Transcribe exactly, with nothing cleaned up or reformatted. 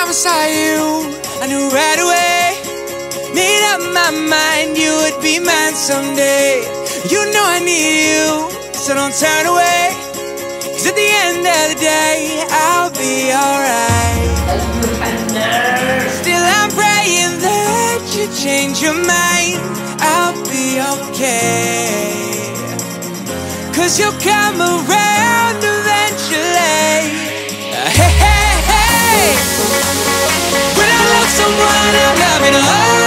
time I saw you, I knew right away. Made up my mind you would be mine someday. You know I need you, so don't turn away. Cause at the end of the day, I'll be alright. Still I'm praying that you change your mind. I'll be okay, cause you'll come around eventually. Hey, hey, hey. When I love someone, I'm loving her.